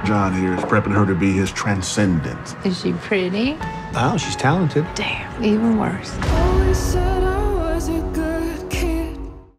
John here is prepping her to be his transcendent. Is she pretty? Oh, she's talented. Damn, even worse.